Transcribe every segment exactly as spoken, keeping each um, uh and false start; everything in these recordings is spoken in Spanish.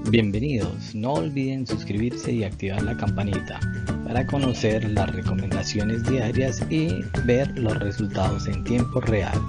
Bienvenidos, no olviden suscribirse y activar la campanita para conocer las recomendaciones diarias y ver los resultados en tiempo real.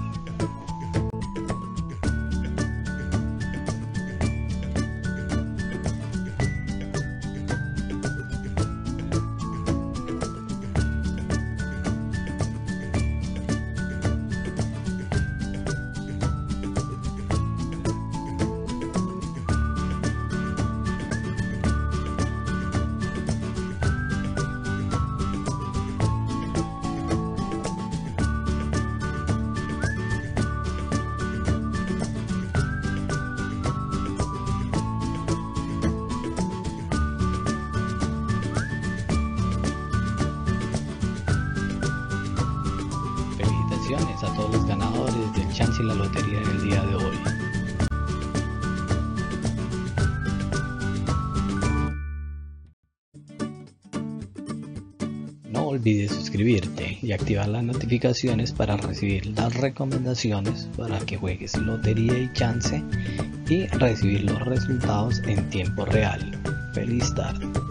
Felicitaciones a todos los ganadores del chance y la lotería del día de hoy. No olvides suscribirte y activar las notificaciones para recibir las recomendaciones para que juegues lotería y chance y recibir los resultados en tiempo real. Feliz tarde.